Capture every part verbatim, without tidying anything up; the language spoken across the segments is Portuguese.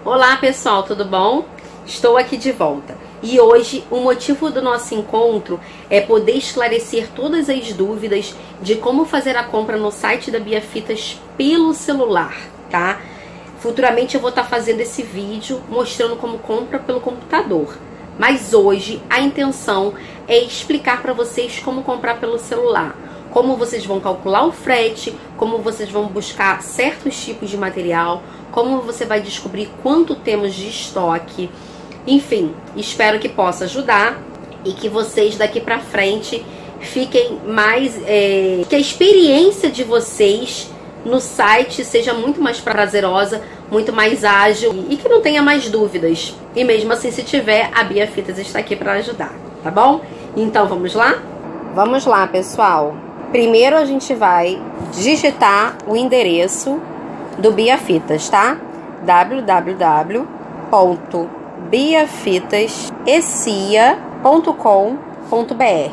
Olá pessoal, tudo bom? Estou aqui de volta e hoje o motivo do nosso encontro é poder esclarecer todas as dúvidas de como fazer a compra no site da Biafitas pelo celular, tá? Futuramente eu vou estar fazendo esse vídeo mostrando como compra pelo computador, mas hoje a intenção é explicar para vocês como comprar pelo celular, como vocês vão calcular o frete, como vocês vão buscar certos tipos de material, como você vai descobrir quanto temos de estoque. Enfim, espero que possa ajudar e que vocês daqui pra frente fiquem mais... É, que a experiência de vocês no site seja muito mais prazerosa, muito mais ágil e que não tenha mais dúvidas. E mesmo assim, se tiver, a Biafitas está aqui para ajudar, tá bom? Então, vamos lá? Vamos lá, pessoal. Primeiro a gente vai digitar o endereço do Biafitas, tá? w w w ponto biafitas e c i a ponto com ponto b r.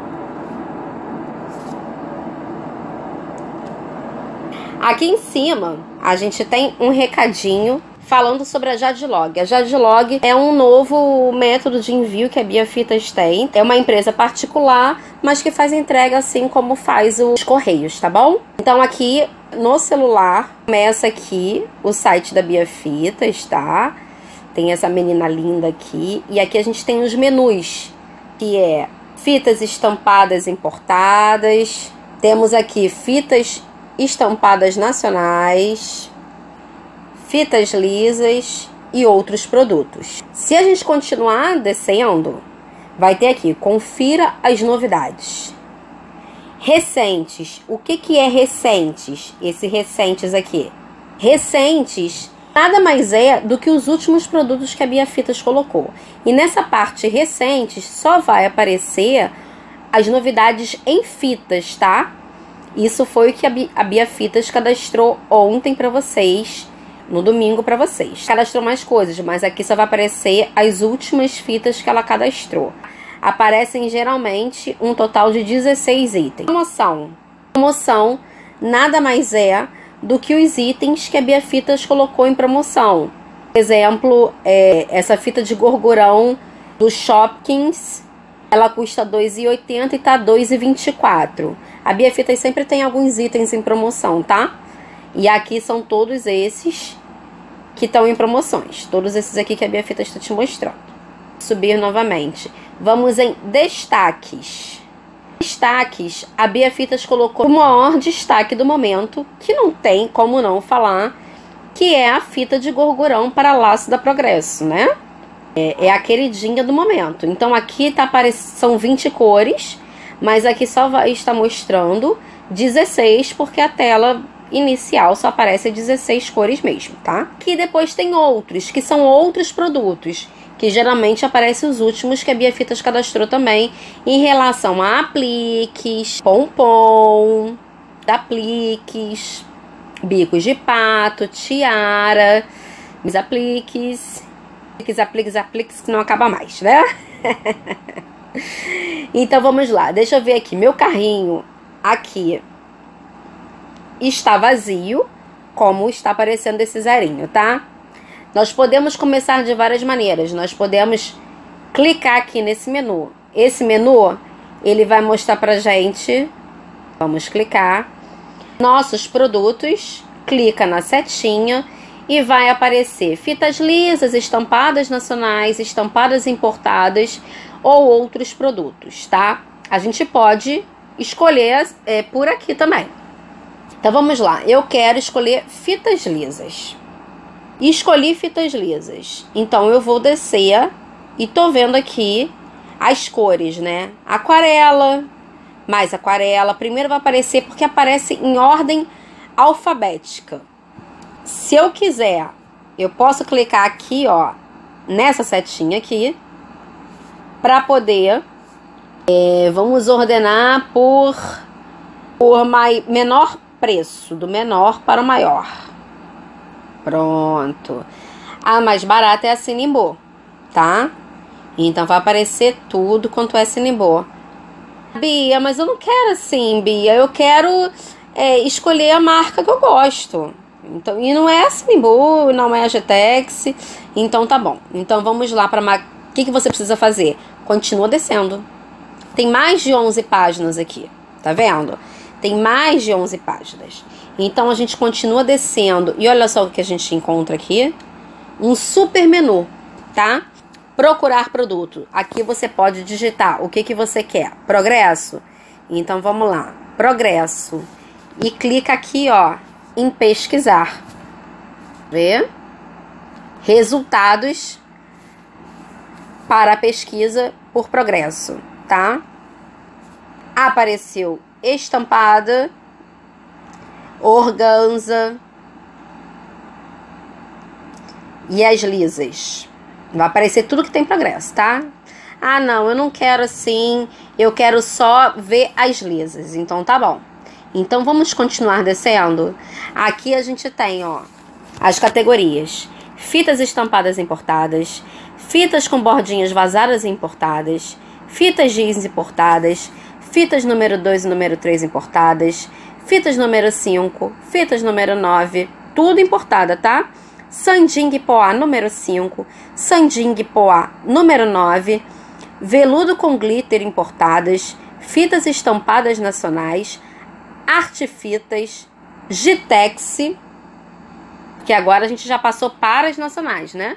Aqui em cima a gente tem um recadinho falando sobre a Jadlog. A Jadlog é um novo método de envio que a Biafitas tem. É uma empresa particular, mas que faz entrega assim como faz os Correios, tá bom? Então aqui no celular, começa aqui o site da Biafitas, tá? Tem essa menina linda aqui. E aqui a gente tem os menus, que é fitas estampadas importadas. Temos aqui fitas estampadas nacionais, fitas lisas e outros produtos. Se a gente continuar descendo, vai ter aqui, confira as novidades. Recentes. O que que é recentes? Esse recentes aqui. Recentes nada mais é do que os últimos produtos que a Biafitas colocou. E nessa parte recentes só vai aparecer as novidades em fitas, tá? Isso foi o que a Biafitas cadastrou ontem para vocês, no domingo para vocês. Cadastrou mais coisas, mas aqui só vai aparecer as últimas fitas que ela cadastrou. Aparecem geralmente um total de dezesseis itens. Promoção. Promoção nada mais é do que os itens que a Biafitas colocou em promoção. Por exemplo, é, essa fita de gorgurão do Shopkins, ela custa dois reais e oitenta centavos e tá dois reais e vinte e quatro centavos. A Biafitas sempre tem alguns itens em promoção, tá? E aqui são todos esses que estão em promoções. Todos esses aqui que a Biafitas está te mostrando. Subir novamente. Vamos em destaques. Destaques, a Biafitas colocou o maior destaque do momento, que não tem como não falar, que é a fita de gorgurão para laço da Progresso, né? É, é a queridinha do momento. Então aqui tá aparecendo, são vinte cores, mas aqui só vai estar mostrando dezesseis, porque a tela inicial só aparece dezesseis cores mesmo, tá? Que depois tem outros, que são outros produtos, que geralmente aparecem os últimos que a Biafitas cadastrou também, em relação a apliques, pompom, apliques, bicos de pato, tiara, os apliques, apliques, apliques, apliques, que não acaba mais, né? Então vamos lá, deixa eu ver aqui, meu carrinho aqui está vazio, como está aparecendo esse zerinho, tá? Nós podemos começar de várias maneiras. Nós podemos clicar aqui nesse menu. Esse menu, ele vai mostrar pra gente. Vamos clicar. Nossos produtos. Clica na setinha e vai aparecer fitas lisas, estampadas nacionais, estampadas importadas ou outros produtos, tá? A gente pode escolher é, por aqui também. Então vamos lá. Eu quero escolher fitas lisas. Escolhi fitas lisas. Então eu vou descer e tô vendo aqui as cores, né? Aquarela, mais aquarela. Primeiro vai aparecer porque aparece em ordem alfabética. Se eu quiser, eu posso clicar aqui, ó, nessa setinha aqui, para poder, é, vamos ordenar por, por mai, menor preço, do menor para o maior. Pronto. A mais barata é a Sinimbu, tá? Então vai aparecer tudo quanto é Sinimbu. Bia, mas eu não quero assim, Bia. Eu quero é, escolher a marca que eu gosto. Então, e não é a Sinimbu, não é a G-Tex. Então tá bom. Então vamos lá para ma... O que, que você precisa fazer? Continua descendo. Tem mais de onze páginas aqui. Tá vendo? Tem mais de onze páginas. Então a gente continua descendo. E olha só o que a gente encontra aqui. Um super menu, tá? Procurar produto. Aqui você pode digitar o que, que você quer. Progresso. Então vamos lá. Progresso. E clica aqui, ó, em pesquisar. Vê? Resultados para a pesquisa por progresso, tá? Apareceu estampada, organza e as lisas. Vai aparecer tudo que tem progresso, tá? Ah, não, eu não quero assim, eu quero só ver as lisas. Então tá bom. Então vamos continuar descendo. Aqui a gente tem, ó, as categorias: fitas estampadas importadas, fitas com bordinhas vazadas e importadas, fitas jeans importadas, fitas número dois e número três importadas, fitas número cinco, fitas número nove, tudo importada, tá? Sanding Poá número cinco, Sanding Poá número nove, veludo com glitter importadas, fitas estampadas nacionais, Artefitas, G-Tex, que agora a gente já passou para as nacionais, né?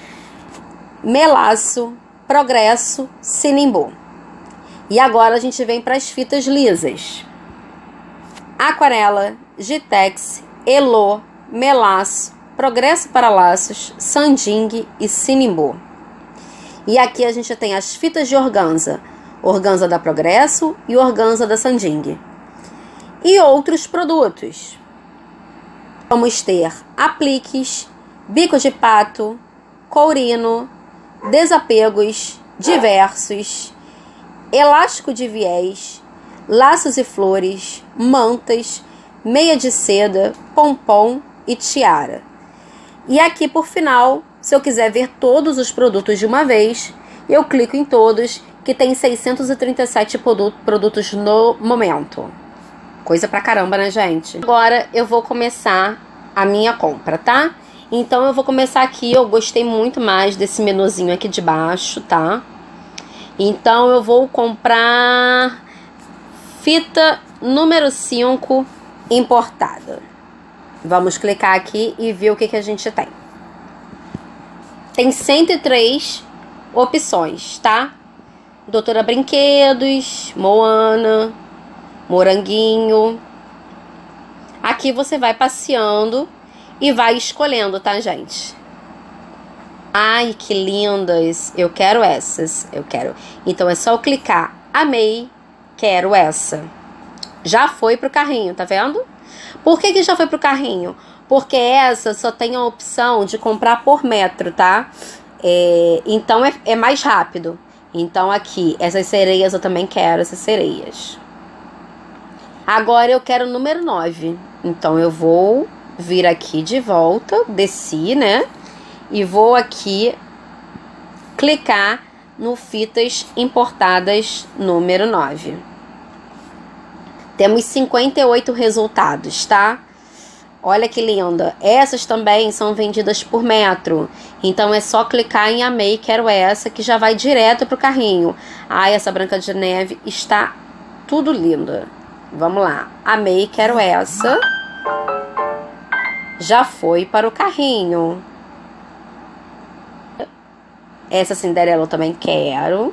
Melaço, Progresso, Sinimbu. E agora a gente vem para as fitas lisas. Aquarela, G-Tex, Elo, Melaço, Progresso para Laços, Sanding e Sinimbu. E aqui a gente tem as fitas de organza. Organza da Progresso e organza da Sanding. E outros produtos. Vamos ter apliques, bico de pato, courino, desapegos diversos, elástico de viés, laços e flores, mantas, meia de seda, pompom e tiara. E aqui por final, se eu quiser ver todos os produtos de uma vez, eu clico em todos, que tem seiscentos e trinta e sete produtos no momento. Coisa pra caramba, né, gente? Agora eu vou começar a minha compra, tá? Então eu vou começar aqui, eu gostei muito mais desse menuzinho aqui de baixo, tá? Então eu vou comprar fita número cinco importada. Vamos clicar aqui e ver o que, que a gente tem. Tem cento e três opções, tá? Doutora Brinquedos, Moana, Moranguinho. Aqui você vai passeando e vai escolhendo, tá, gente? Ai, que lindas! Eu quero essas, eu quero. Então é só eu clicar, amei, quero essa. Já foi pro carrinho, tá vendo? Por que que já foi pro carrinho? Porque essa só tem a opção de comprar por metro, tá? É, então é, é mais rápido. Então aqui, essas sereias eu também quero, essas sereias. Agora eu quero o número nove. Então eu vou vir aqui de volta, desci, né? E vou aqui clicar no fitas importadas número nove. Temos cinquenta e oito resultados, tá? Olha que linda. Essas também são vendidas por metro. Então é só clicar em amei, quero essa, que já vai direto pro carrinho. Ai, essa Branca de Neve está tudo linda. Vamos lá. Amei, quero essa. Já foi para o carrinho. Essa Cinderela eu também quero.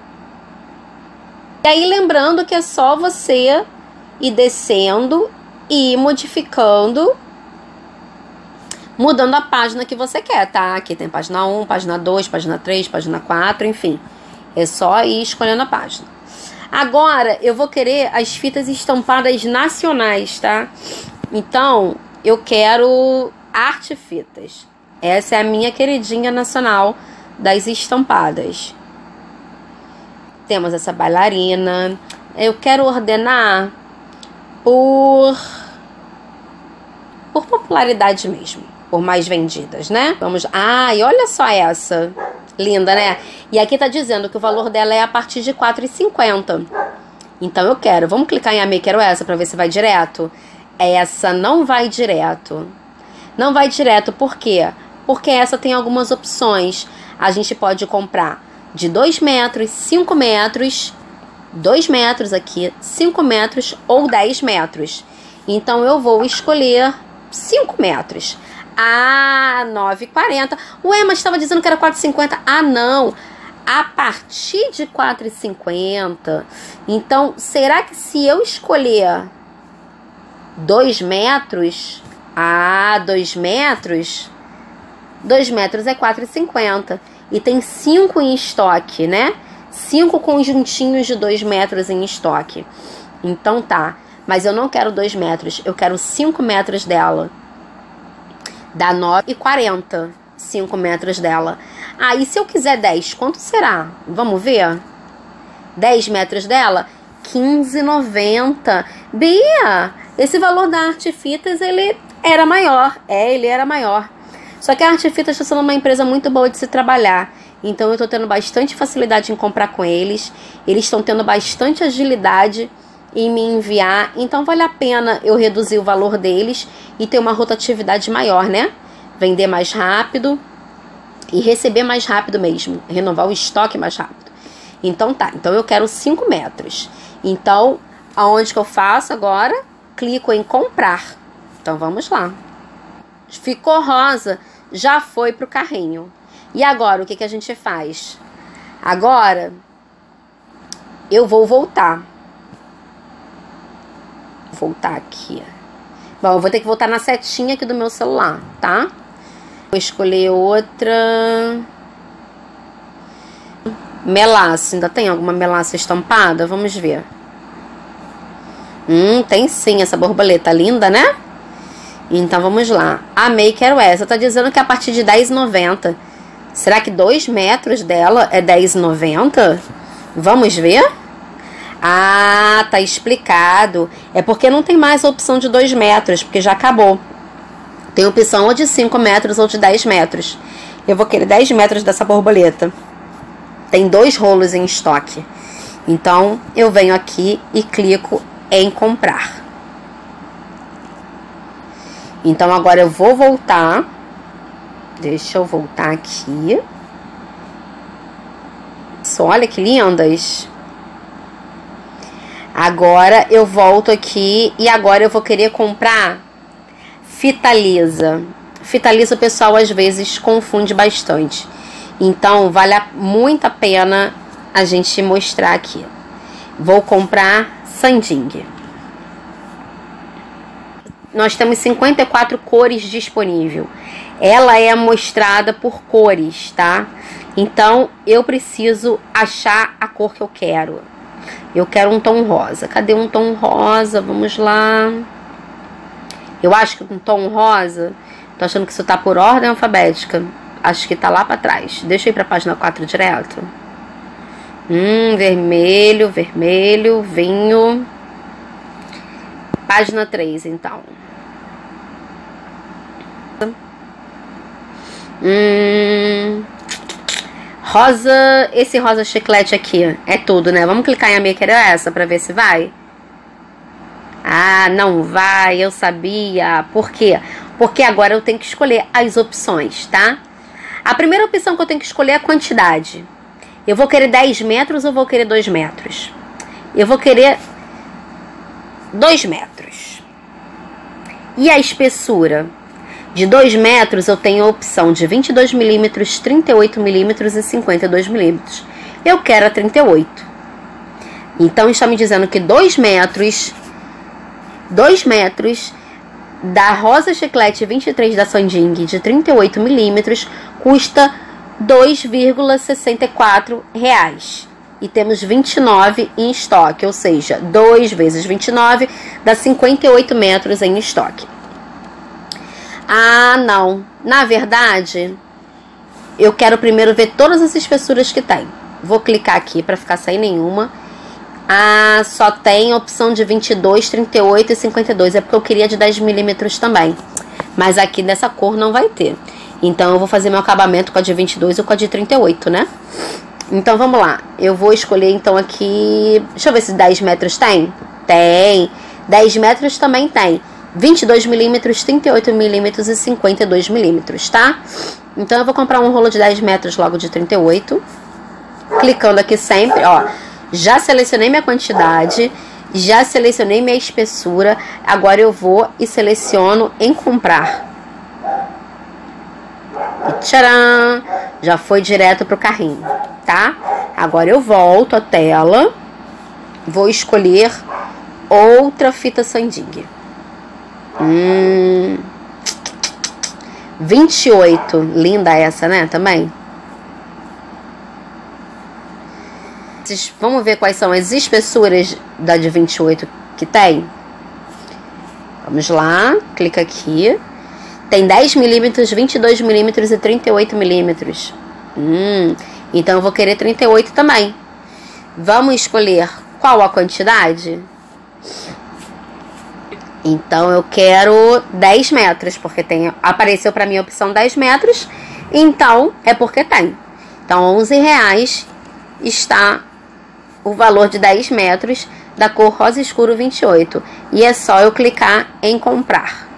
E aí lembrando que é só você ir descendo e ir modificando, mudando a página que você quer, tá? Aqui tem página um, página dois, página três, página quatro, enfim. É só ir escolhendo a página. Agora eu vou querer as fitas estampadas nacionais, tá? Então eu quero Artefitas. Essa é a minha queridinha nacional das estampadas. Temos essa bailarina. Eu quero ordenar por por popularidade mesmo, por mais vendidas, né? Vamos. Ah, e olha só essa. Linda, né? E aqui tá dizendo que o valor dela é a partir de quatro reais e cinquenta centavos. Então eu quero. Vamos clicar em amei, quero essa, pra ver se vai direto. Essa não vai direto. Não vai direto, por quê? Porque essa tem algumas opções. A gente pode comprar de dois metros, cinco metros, dois metros aqui, cinco metros ou dez metros. Então, eu vou escolher cinco metros. Ah, nove e quarenta. Ué, mas estava dizendo que era quatro e cinquenta. Ah, não. A partir de quatro e cinquenta. Então, será que se eu escolher dois metros... Ah, dois metros... dois metros é quatro e cinquenta. E tem cinco em estoque, né? cinco conjuntinhos de dois metros em estoque. Então tá. Mas eu não quero dois metros. Eu quero cinco metros dela. Dá nove e quarenta. cinco metros dela. Ah, e se eu quiser dez, quanto será? Vamos ver? dez metros dela? quinze e noventa. Bia, esse valor da Artefitas, ele era maior. É, ele era maior. Só que a Artefitas está sendo uma empresa muito boa de se trabalhar. Então eu estou tendo bastante facilidade em comprar com eles. Eles estão tendo bastante agilidade em me enviar. Então vale a pena eu reduzir o valor deles e ter uma rotatividade maior, né? Vender mais rápido e receber mais rápido mesmo. Renovar o estoque mais rápido. Então tá, então eu quero cinco metros. Então, aonde que eu faço agora? Clico em comprar. Então vamos lá. Ficou rosa, já foi pro carrinho. E agora, o que que a gente faz? Agora, eu vou voltar. Voltar aqui. Bom, eu vou ter que voltar na setinha aqui do meu celular, tá? Vou escolher outra. Melaça. Ainda tem alguma melaça estampada? Vamos ver. Hum, tem sim essa borboleta linda, né? Então vamos lá. Amei, quero essa. Tá dizendo que é a partir de dez e noventa. Será que dois metros dela é dez e noventa? Vamos ver? Ah, tá explicado. É porque não tem mais a opção de dois metros, porque já acabou. Tem opção ou de cinco metros ou de dez metros. Eu vou querer dez metros dessa borboleta. Tem dois rolos em estoque. Então, eu venho aqui e clico em comprar. Então, agora eu vou voltar. Deixa eu voltar aqui. Só olha que lindas. Agora eu volto aqui e agora eu vou querer comprar fita lisa. Fita lisa o pessoal às vezes confunde bastante. Então vale muito a pena a gente mostrar aqui. Vou comprar sanding. Nós temos cinquenta e quatro cores disponível. Ela é mostrada por cores, tá? Então eu preciso achar a cor que eu quero. Eu quero um tom rosa. Cadê um tom rosa? Vamos lá. Eu acho que um tom rosa... Tô achando que isso tá por ordem alfabética. Acho que tá lá pra trás. Deixa eu ir pra página quatro direto. Hum, vermelho, vermelho, vinho. Página três, então. Hum... Rosa, esse rosa chiclete aqui é tudo, né? Vamos clicar em amei, quero essa pra ver se vai. Ah, não vai, eu sabia. Por quê? Porque agora eu tenho que escolher as opções, tá? A primeira opção que eu tenho que escolher é a quantidade. Eu vou querer dez metros ou vou querer dois metros? Eu vou querer dois metros. E a espessura? De dois metros eu tenho a opção de vinte e dois milímetros, trinta e oito milímetros e cinquenta e dois milímetros. Eu quero a trinta e oito. Então está me dizendo que dois metros, dois metros da rosa chiclete vinte e três da Sanding de trinta e oito milímetros custa dois vírgula sessenta e quatro reais. E temos vinte e nove em estoque, ou seja, dois vezes vinte e nove dá cinquenta e oito metros em estoque. Ah, não. Na verdade, eu quero primeiro ver todas as espessuras que tem. Vou clicar aqui para ficar sem nenhuma. Ah, só tem a opção de vinte e dois, trinta e oito e cinquenta e dois. É porque eu queria de dez milímetros também. Mas aqui nessa cor não vai ter. Então eu vou fazer meu acabamento com a de vinte e dois ou com a de trinta e oito, né? Então vamos lá. Eu vou escolher então aqui... Deixa eu ver se dez metros tem. Tem. dez metros também tem. vinte e dois milímetros, trinta e oito milímetros e cinquenta e dois milímetros, tá? Então eu vou comprar um rolo de dez metros logo de trinta e oito. Clicando aqui sempre, ó. Já selecionei minha quantidade, já selecionei minha espessura. Agora eu vou e seleciono em comprar. E tcharam! Já foi direto pro carrinho, tá? Agora eu volto à tela. Vou escolher outra fita sanding. Hum, vinte e oito. Linda essa, né? Também. Vamos ver quais são as espessuras da de vinte e oito que tem. Vamos lá. Clica aqui. Tem dez milímetros, vinte e dois milímetros e trinta e oito milímetros. Hum, então eu vou querer trinta e oito também. Vamos escolher qual a quantidade? Então eu quero dez metros, porque tem, apareceu para mim a opção dez metros. Então é porque tem. Então onze reais está o valor de dez metros da cor rosa escuro vinte e oito. E é só eu clicar em comprar.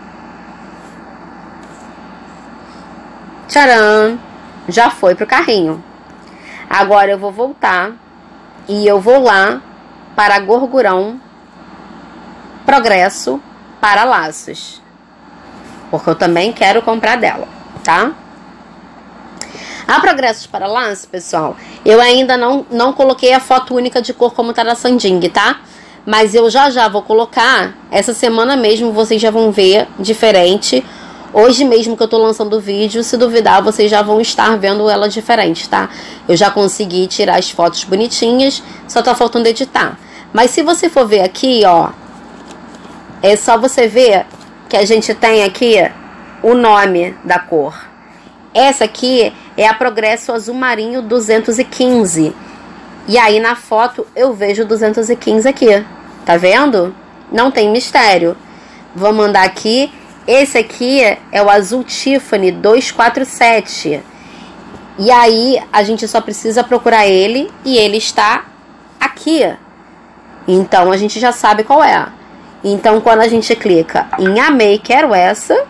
Tcharam! Já foi pro carrinho. Agora eu vou voltar e eu vou lá para a Gorgurão Progresso para laços, porque eu também quero comprar dela, tá? A Progressos para laços, pessoal, eu ainda não, não coloquei a foto única de cor como tá na Sanding, tá? Mas eu já já vou colocar, essa semana mesmo vocês já vão ver diferente. Hoje mesmo que eu tô lançando o vídeo, se duvidar, vocês já vão estar vendo ela diferente, tá? Eu já consegui tirar as fotos bonitinhas, só tá faltando editar. Mas se você for ver aqui, ó, é só você ver que a gente tem aqui o nome da cor. Essa aqui é a Progresso Azul Marinho duzentos e quinze. E aí na foto eu vejo duzentos e quinze aqui. Tá vendo? Não tem mistério. Vou mandar aqui. Esse aqui é o Azul Tiffany duzentos e quarenta e sete. E aí a gente só precisa procurar ele e ele está aqui. Então a gente já sabe qual é. Então quando a gente clica em amei, quero essa,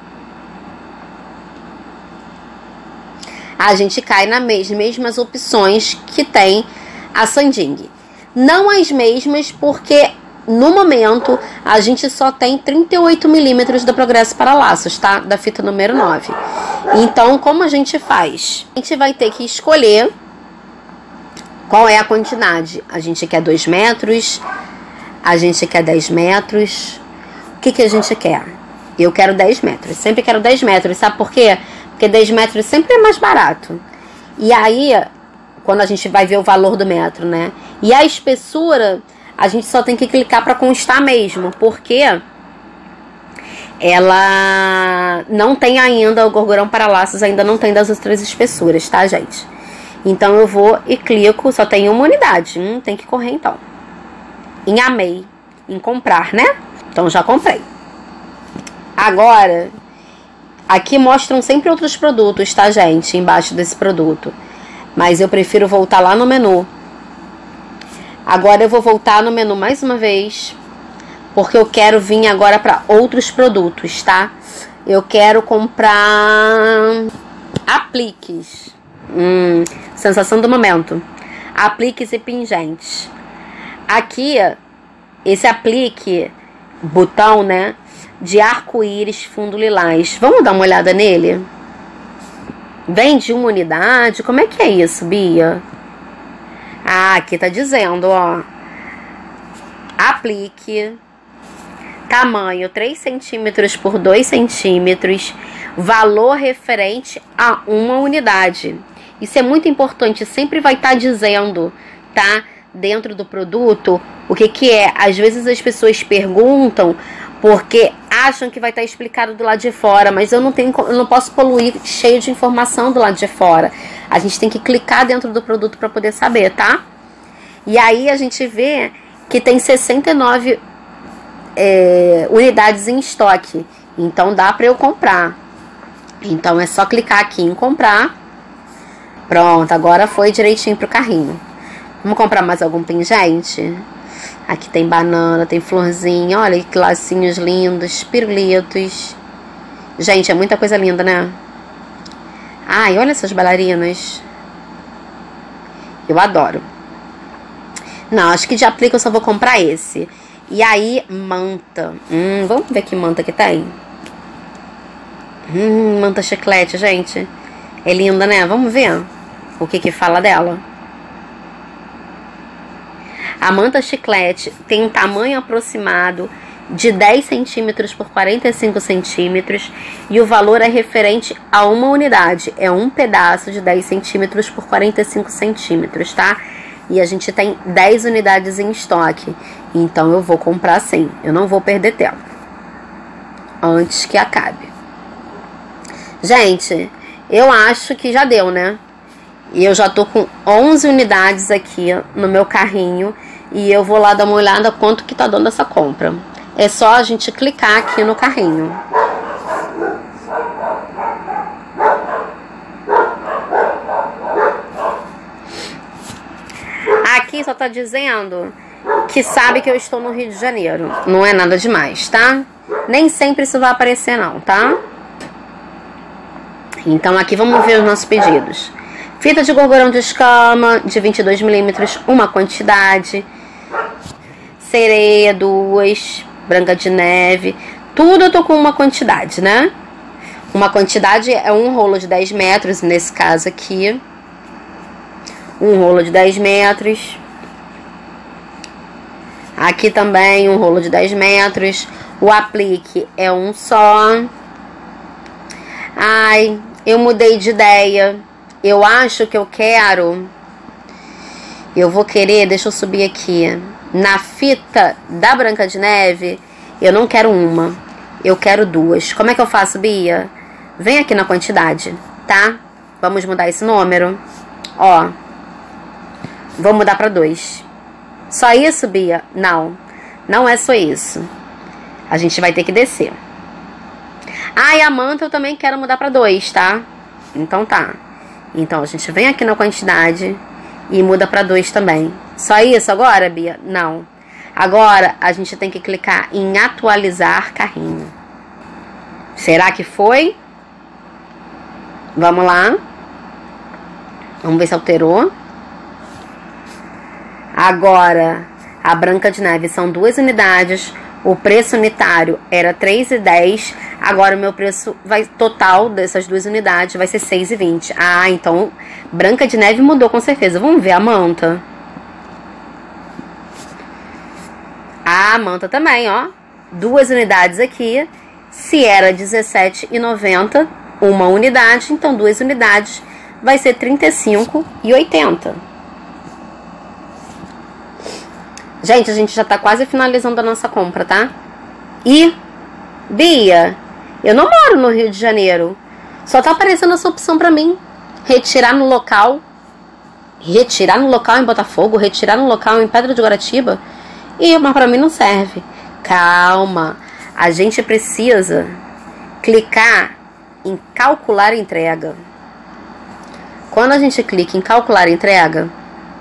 a gente cai nas mesmas opções que tem a Sanding. Não as mesmas, porque no momento a gente só tem trinta e oito milímetros da Progresso para laços, tá? Da fita número nove. Então como a gente faz? A gente vai ter que escolher qual é a quantidade. A gente quer dois metros, a gente quer dez metros. O que que a gente quer? Eu quero dez metros. Sempre quero dez metros. Sabe por quê? Porque dez metros sempre é mais barato. E aí, quando a gente vai ver o valor do metro, né? E a espessura, a gente só tem que clicar para constar mesmo. Porque ela não tem ainda, o Gorgurão para laços ainda não tem das outras espessuras, tá, gente? Então eu vou e clico, só tem uma unidade. Hum, tem que correr então. Em amei, em comprar, né? Então já comprei. Agora, aqui mostram sempre outros produtos, tá, gente? Embaixo desse produto. Mas eu prefiro voltar lá no menu. Agora eu vou voltar no menu mais uma vez, porque eu quero vir agora para outros produtos, tá? Eu quero comprar apliques. Hum, sensação do momento. Apliques e pingentes. Aqui, esse aplique, botão, né, de arco-íris fundo lilás. Vamos dar uma olhada nele? Vem de uma unidade? Como é que é isso, Bia? Ah, aqui tá dizendo, ó. Aplique. Tamanho três centímetros por dois centímetros. Valor referente a uma unidade. Isso é muito importante. Sempre vai estar dizendo, tá? Dentro do produto, o que que é? Às vezes as pessoas perguntam porque acham que vai estar explicado do lado de fora, mas eu não tenho, eu não posso poluir cheio de informação do lado de fora. A gente tem que clicar dentro do produto para poder saber, tá? E aí a gente vê que tem sessenta e nove é, unidades em estoque, então dá para eu comprar. Então é só clicar aqui em comprar. Pronto, agora foi direitinho pro carrinho. Vamos comprar mais algum pingente? Aqui tem banana, tem florzinha. Olha que lacinhos lindos, pirulitos. Gente, é muita coisa linda, né? Ai, olha essas bailarinas. Eu adoro. Não, acho que de aplique eu só vou comprar esse. E aí, manta. Hum, vamos ver que manta que tem. Hum, manta chiclete, gente. É linda, né? Vamos ver o que que fala dela. A manta chiclete tem um tamanho aproximado de dez centímetros por quarenta e cinco centímetros e o valor é referente a uma unidade. É um pedaço de dez centímetros por quarenta e cinco centímetros, tá? E a gente tem dez unidades em estoque. Então eu vou comprar sim. Eu não vou perder tempo antes que acabe. Gente, eu acho que já deu, né? E eu já tô com onze unidades aqui no meu carrinho. E eu vou lá dar uma olhada quanto que tá dando essa compra. É só a gente clicar aqui no carrinho. Aqui só tá dizendo que sabe que eu estou no Rio de Janeiro. Não é nada demais, tá? Nem sempre isso vai aparecer não, tá? Então aqui vamos ver os nossos pedidos. Fita de gorgorão de escama de vinte e dois milímetros, uma quantidade. Sereia, duas. Branca de neve. Tudo eu tô com uma quantidade, né? Uma quantidade é um rolo de dez metros, nesse caso aqui. Um rolo de dez metros. Aqui também um rolo de dez metros. O aplique é um só. Ai, eu mudei de ideia. Eu acho que eu quero... Eu vou querer, deixa eu subir aqui. Na fita da Branca de Neve, eu não quero uma. Eu quero duas. Como é que eu faço, Bia? Vem aqui na quantidade, tá? Vamos mudar esse número. Ó. Vou mudar pra dois. Só isso, Bia? Não. Não é só isso. A gente vai ter que descer. Ah, e a manta eu também quero mudar pra dois, tá? Então tá. Então a gente vem aqui na quantidade e muda pra dois também. Só isso agora, Bia? Não. Agora a gente tem que clicar em atualizar carrinho. Será que foi? Vamos lá. Vamos ver se alterou. Agora, a Branca de Neve são duas unidades. O preço unitário era três reais e dez centavos. Agora o meu preço vai, total dessas duas unidades vai ser seis reais e vinte centavos. Ah, então Branca de Neve mudou com certeza. Vamos ver a manta. A manta também, ó. Duas unidades aqui. Se era dezessete reais e noventa centavos uma unidade, então duas unidades vai ser trinta e cinco reais e oitenta centavos. Gente, a gente já tá quase finalizando a nossa compra, tá? E, Bia, eu não moro no Rio de Janeiro. Só tá aparecendo essa opção pra mim. Retirar no local. Retirar no local em Botafogo. Retirar no local em Pedra de Guaratiba. E, mas pra mim não serve. Calma. A gente precisa clicar em calcular entrega. Quando a gente clica em calcular entrega,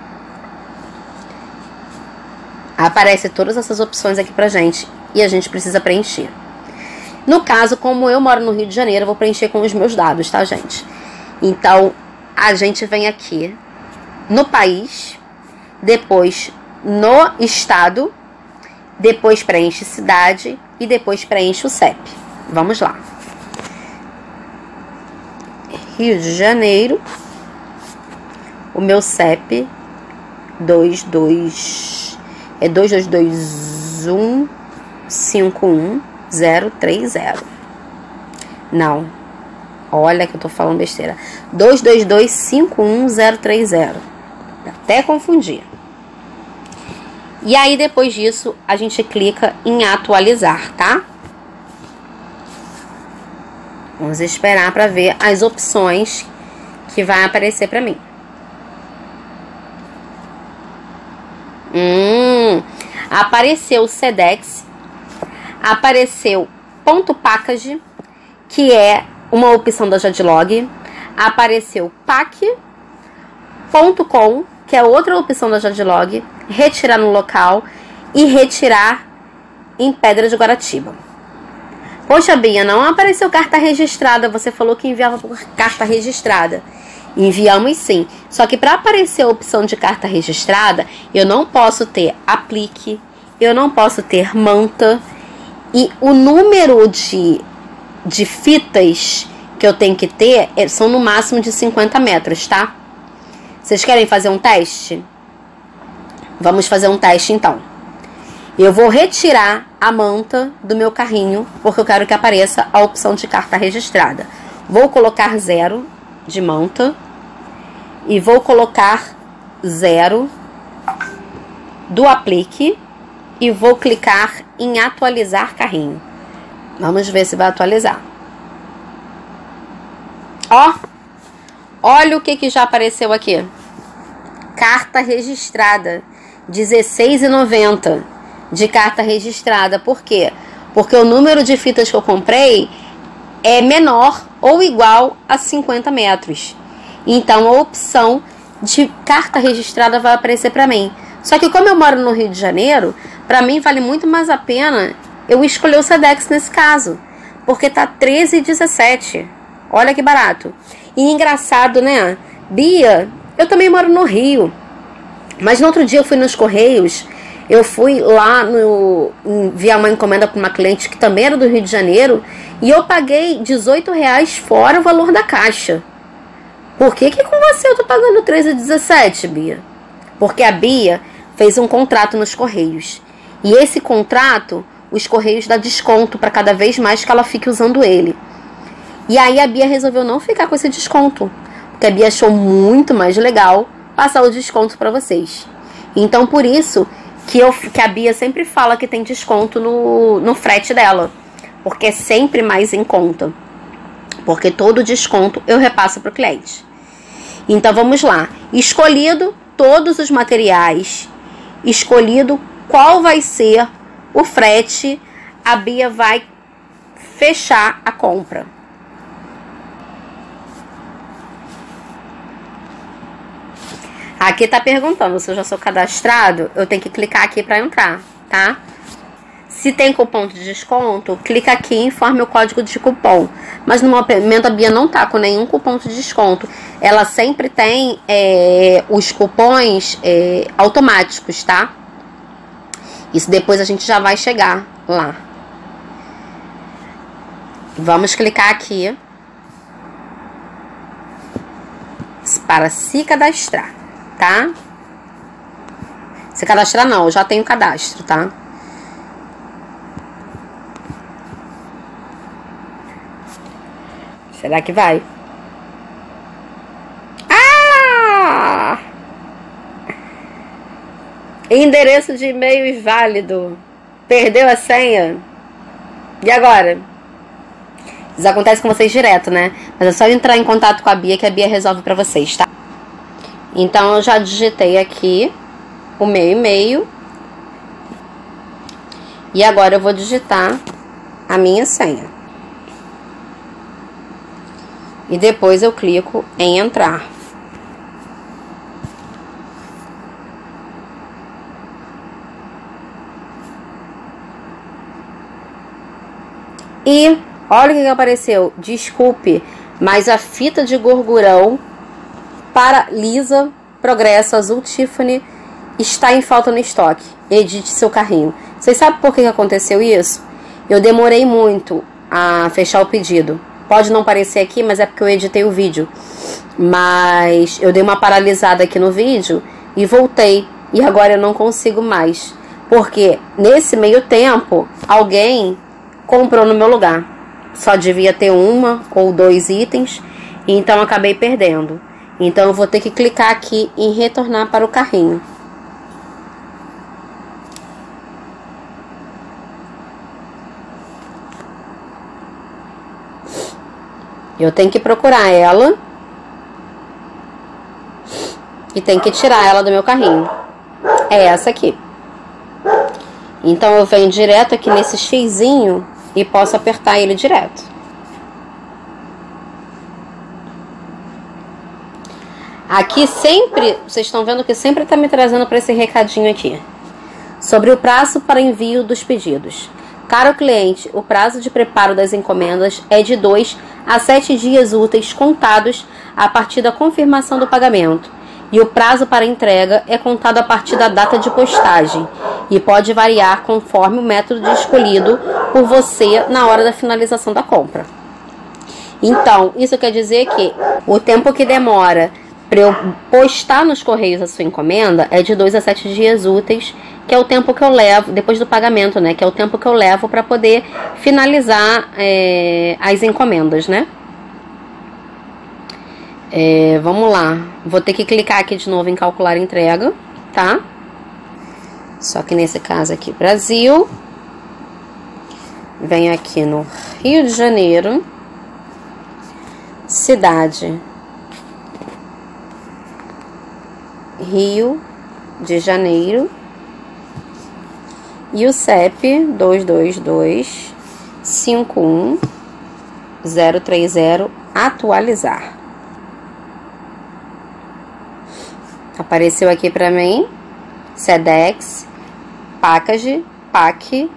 aparece todas essas opções aqui pra gente. E a gente precisa preencher. No caso, como eu moro no Rio de Janeiro, eu vou preencher com os meus dados, tá, gente? Então, a gente vem aqui no país, depois no estado, depois preenche cidade e depois preenche o C E P. Vamos lá. Rio de Janeiro. O meu C E P dois dois é dois dois dois um cinco um zero três zero. Não. Olha que eu tô falando besteira. dois dois dois cinco um zero três zero. Até confundir. E aí depois disso a gente clica em atualizar, tá? Vamos esperar para ver as opções que vai aparecer para mim. Hum, apareceu o Sedex, apareceu ponto package, que é uma opção da Jadlog, apareceu pack ponto com, que é outra opção da Jadlog, retirar no local, e retirar em Pedra de Guaratiba. Poxa, Bia, não apareceu carta registrada. Você falou que enviava por carta registrada. Enviamos sim. Só que para aparecer a opção de carta registrada, eu não posso ter aplique, eu não posso ter manta. E o número de, de fitas que eu tenho que ter são no máximo de cinquenta metros, tá? Vocês querem fazer um teste? Vamos fazer um teste então. Eu vou retirar a manta do meu carrinho, porque eu quero que apareça a opção de carta registrada. Vou colocar zero de manta e vou colocar zero do aplique e vou clicar em atualizar carrinho. Vamos ver se vai atualizar. Ó, olha o que que já apareceu aqui. Carta registrada, dezesseis reais e noventa centavos de carta registrada. Por quê? Porque o número de fitas que eu comprei é menor ou igual a cinquenta metros. Então a opção de carta registrada vai aparecer para mim. Só que como eu moro no Rio de Janeiro, para mim vale muito mais a pena eu escolher o Sedex nesse caso, porque tá treze reais e dezessete centavos. Olha que barato. E engraçado, né? Bia, eu também moro no Rio, mas no outro dia eu fui nos Correios. Eu fui lá no enviar uma encomenda para uma cliente que também era do Rio de Janeiro e eu paguei dezoito reais fora o valor da caixa. Por que que com você eu tô pagando treze reais e dezessete centavos, Bia? Porque a Bia fez um contrato nos Correios. E esse contrato, os Correios dá desconto para cada vez mais que ela fique usando ele. E aí a Bia resolveu não ficar com esse desconto, porque a Bia achou muito mais legal passar o desconto para vocês. Então por isso que, eu, que a Bia sempre fala que tem desconto no, no frete dela, porque é sempre mais em conta, porque todo desconto eu repasso para o cliente. Então vamos lá, escolhido todos os materiais, escolhido qual vai ser o frete, a Bia vai fechar a compra. Aqui tá perguntando se eu já sou cadastrado, eu tenho que clicar aqui para entrar, tá? Se tem cupom de desconto, clica aqui e informe o código de cupom. Mas no momento a Bia não tá com nenhum cupom de desconto. Ela sempre tem é, os cupons é, automáticos, tá? Isso depois a gente já vai chegar lá. Vamos clicar aqui para se cadastrar, tá? Se cadastrar não, eu já tenho cadastro, tá? Será que vai? Ah! Endereço de e-mail inválido. Perdeu a senha? E agora? Isso acontece com vocês direto, né? Mas é só entrar em contato com a Bia que a Bia resolve pra vocês, tá? Então eu já digitei aqui o meu e-mail. E agora eu vou digitar a minha senha. E depois eu clico em entrar. E olha o que apareceu. Desculpe, mas a fita de gorgurão para lisa Progresso Azul Tiffany está em falta no estoque. Edite seu carrinho. Vocês sabem por que aconteceu isso? Eu demorei muito a fechar o pedido. Pode não parecer aqui, mas é porque eu editei o vídeo. Mas eu dei uma paralisada aqui no vídeo e voltei. E agora eu não consigo mais. Porque nesse meio tempo, alguém comprou no meu lugar. Só devia ter uma ou dois itens. Então eu acabei perdendo. Então eu vou ter que clicar aqui em retornar para o carrinho. Eu tenho que procurar ela e tenho que tirar ela do meu carrinho. É essa aqui. Então eu venho direto aqui nesse xizinho e posso apertar ele direto. Aqui sempre, vocês estão vendo que sempre tá me trazendo para esse recadinho aqui. Sobre o prazo para envio dos pedidos. Caro cliente, o prazo de preparo das encomendas é de dois a sete dias úteis contados a partir da confirmação do pagamento. E o prazo para entrega é contado a partir da data de postagem e pode variar conforme o método escolhido por você na hora da finalização da compra. Então, isso quer dizer que o tempo que demora para eu postar nos correios a sua encomenda é de dois a sete dias úteis, que é o tempo que eu levo, depois do pagamento, né? Que é o tempo que eu levo para poder finalizar é, as encomendas, né? É, vamos lá. Vou ter que clicar aqui de novo em calcular entrega, tá? Só que nesse caso aqui, Brasil. Venho aqui no Rio de Janeiro. Cidade. Rio de Janeiro. E o C E P dois dois dois cinco um zero três zero, atualizar. Apareceu aqui para mim Sedex, Package, P A C.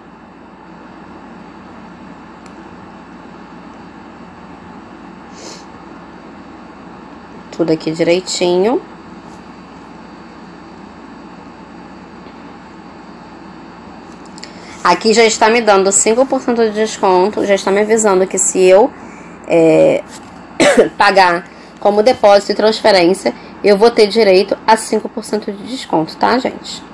Tudo aqui direitinho. Aqui já está me dando cinco por cento de desconto, já está me avisando que se eu é, pagar como depósito e transferência, eu vou ter direito a cinco por cento de desconto, tá, gente?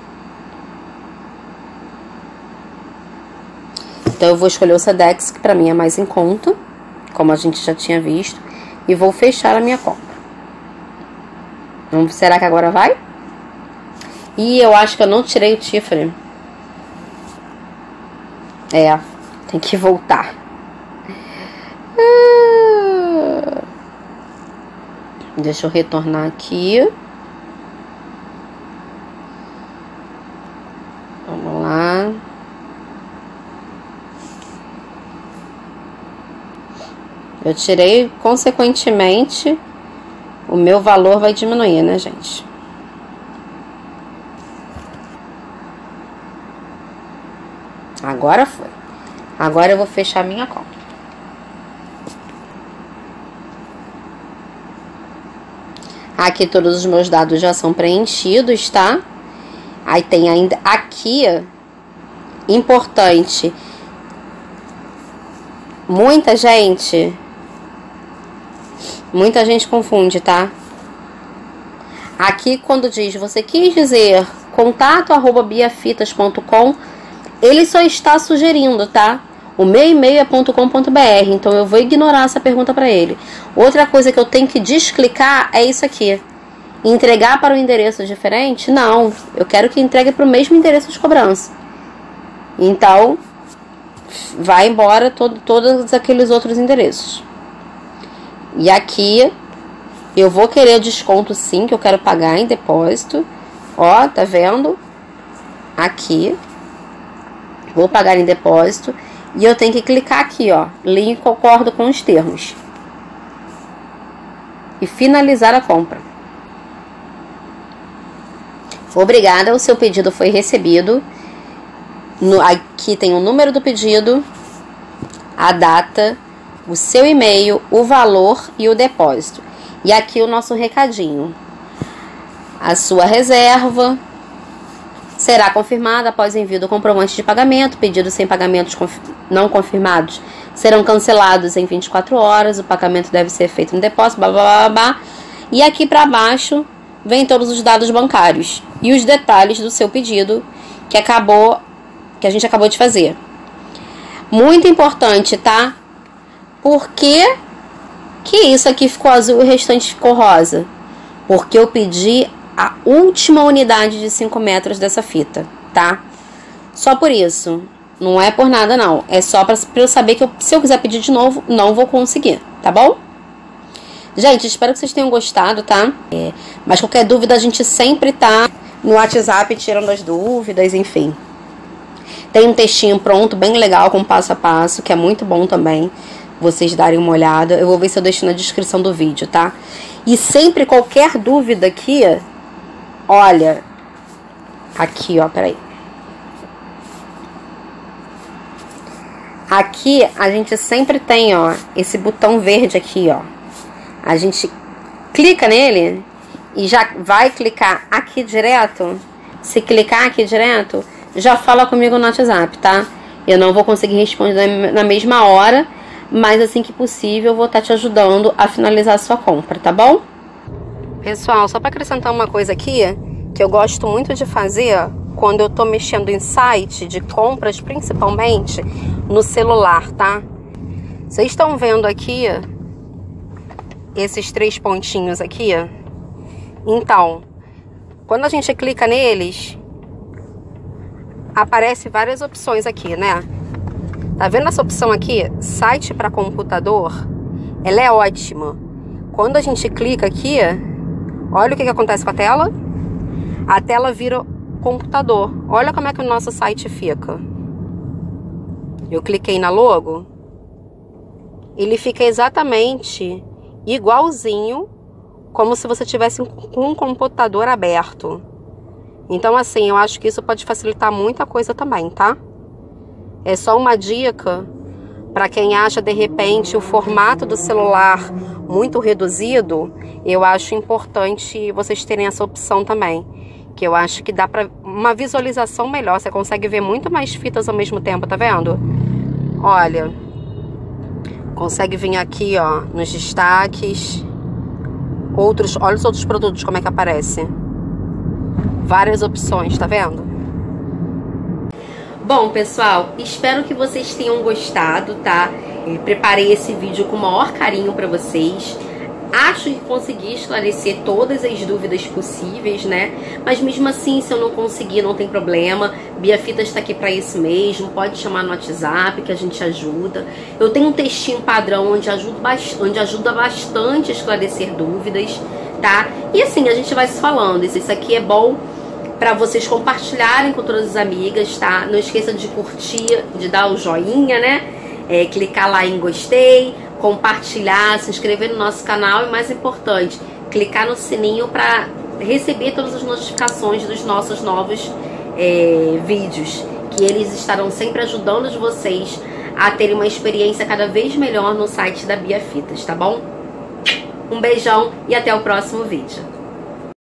Então eu vou escolher o Sedex, que pra mim é mais em conta, como a gente já tinha visto, e vou fechar a minha compra. Então, será que agora vai? E eu acho que eu não tirei o Tiffany. É, tem que voltar. Ah, deixa eu retornar aqui. Vamos lá. Eu tirei, consequentemente, o meu valor vai diminuir, né, gente? Agora foi. Agora eu vou fechar minha conta. Aqui todos os meus dados já são preenchidos, tá? Aí tem ainda aqui, importante. Muita gente, muita gente confunde, tá? Aqui quando diz, você quis dizer contato arroba biafitas ponto com, ele só está sugerindo, tá? O meu e-mail é .com.br, então eu vou ignorar essa pergunta para ele. Outra coisa que eu tenho que desclicar é isso aqui. Entregar para um endereço diferente? Não, eu quero que entregue para o mesmo endereço de cobrança. Então, vai embora todo, todos aqueles outros endereços. E aqui, eu vou querer desconto sim, que eu quero pagar em depósito. Ó, tá vendo? Aqui. Vou pagar em depósito. E eu tenho que clicar aqui, ó. Link concordo com os termos. E finalizar a compra. Obrigada, o seu pedido foi recebido. No, aqui tem o número do pedido, a data, o seu e-mail, o valor e o depósito. E aqui o nosso recadinho. A sua reserva será confirmada após envio do comprovante de pagamento. Pedidos sem pagamentos conf- não confirmados serão cancelados em vinte e quatro horas. O pagamento deve ser feito no depósito, blá, blá, blá, blá. E aqui para baixo vem todos os dados bancários e os detalhes do seu pedido que acabou, que a gente acabou de fazer. Muito importante, tá? Por que que isso aqui ficou azul e o restante ficou rosa? Porque eu pedi a última unidade de cinco metros dessa fita, tá? Só por isso. Não é por nada, não. É só pra, pra eu saber que eu, se eu quiser pedir de novo, não vou conseguir, tá bom? Gente, espero que vocês tenham gostado, tá? É, mas qualquer dúvida, a gente sempre tá no WhatsApp tirando as dúvidas, enfim. Tem um textinho pronto, bem legal, com passo a passo, que é muito bom também vocês darem uma olhada. Eu vou ver se eu deixo na descrição do vídeo, tá? E sempre qualquer dúvida aqui, olha, aqui, ó, peraí. Aqui a gente sempre tem, ó, esse botão verde aqui, ó. A gente clica nele e já vai clicar aqui direto. Se clicar aqui direto, já fala comigo no WhatsApp, tá? Eu não vou conseguir responder na mesma hora, mas assim que possível eu vou estar te ajudando a finalizar a sua compra, tá bom? Pessoal, só para acrescentar uma coisa aqui, que eu gosto muito de fazer quando eu tô mexendo em site de compras, principalmente no celular, tá? Vocês estão vendo aqui esses três pontinhos aqui? Então, quando a gente clica neles, aparece várias opções aqui, né? Tá vendo essa opção aqui? Site para computador. Ela é ótima. Quando a gente clica aqui, olha o que que acontece com a tela. A tela vira computador. Olha como é que o nosso site fica. Eu cliquei na logo. Ele fica exatamente igualzinho como se você tivesse com um computador aberto. Então, assim, eu acho que isso pode facilitar muita coisa também, tá? É só uma dica para quem acha, de repente, o formato do celular muito reduzido. Eu acho importante vocês terem essa opção também, que eu acho que dá para uma visualização melhor. Você consegue ver muito mais fitas ao mesmo tempo, tá vendo? Olha, consegue vir aqui, ó, nos destaques. Outros, olha os outros produtos como é que aparece. Várias opções, tá vendo? Bom, pessoal, espero que vocês tenham gostado, tá? Eu preparei esse vídeo com o maior carinho pra vocês. Acho que consegui esclarecer todas as dúvidas possíveis, né? Mas mesmo assim, se eu não conseguir, não tem problema. Biafita está aqui pra isso mesmo. Pode chamar no WhatsApp que a gente ajuda. Eu tenho um textinho padrão onde ajuda, onde ajuda bastante a esclarecer dúvidas, tá? E assim, a gente vai se falando. Isso aqui é bom para vocês compartilharem com todas as amigas, tá? Não esqueça de curtir, de dar o joinha, né? É, clicar lá em gostei, compartilhar, se inscrever no nosso canal e, mais importante, clicar no sininho para receber todas as notificações dos nossos novos é, vídeos, que eles estarão sempre ajudando vocês a terem uma experiência cada vez melhor no site da Biafitas, tá bom? Um beijão e até o próximo vídeo.